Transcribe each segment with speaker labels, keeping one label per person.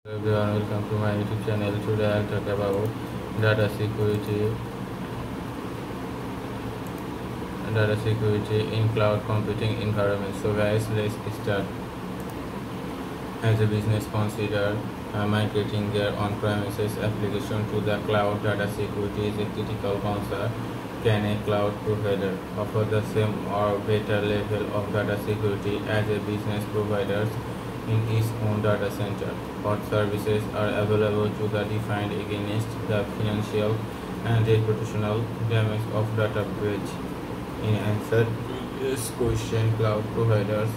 Speaker 1: Hello everyone, welcome to my YouTube channel. Today I'll talk about data security in cloud computing environments. So guys, let's start. As a business consider migrating their on-premises application to the cloud, data security is a critical concern. Can a cloud provider offer the same or better level of data security as a business provider in its own data center? What services are available to the defined against the financial and reputational damage of data breach? In answer to this question, cloud providers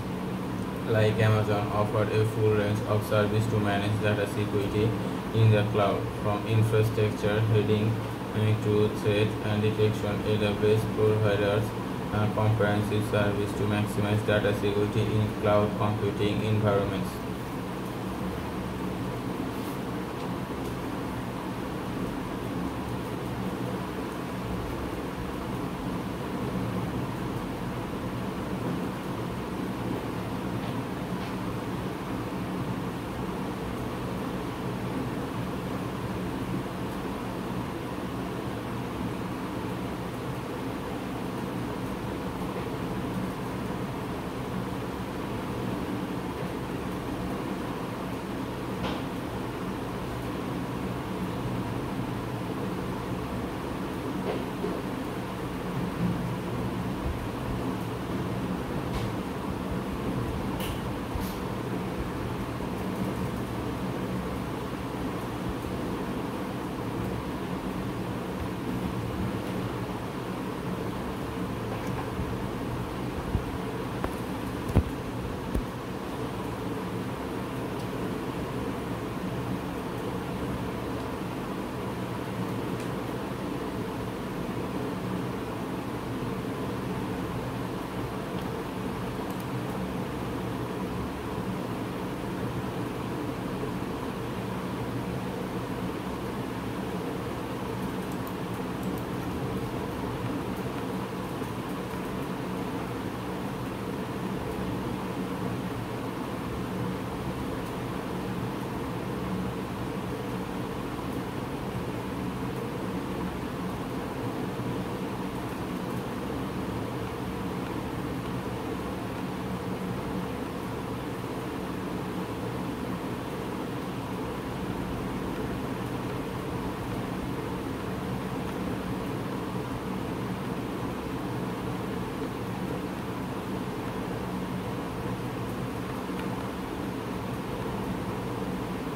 Speaker 1: like Amazon offer a full range of service to manage data security in the cloud, from infrastructure heading to threat and detection. AWS providers comprehensive service to maximize data security in cloud computing environments.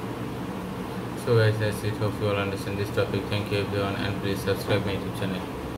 Speaker 1: So guys, that's it. Hope you all understand this topic. Thank you everyone, and please subscribe my YouTube channel.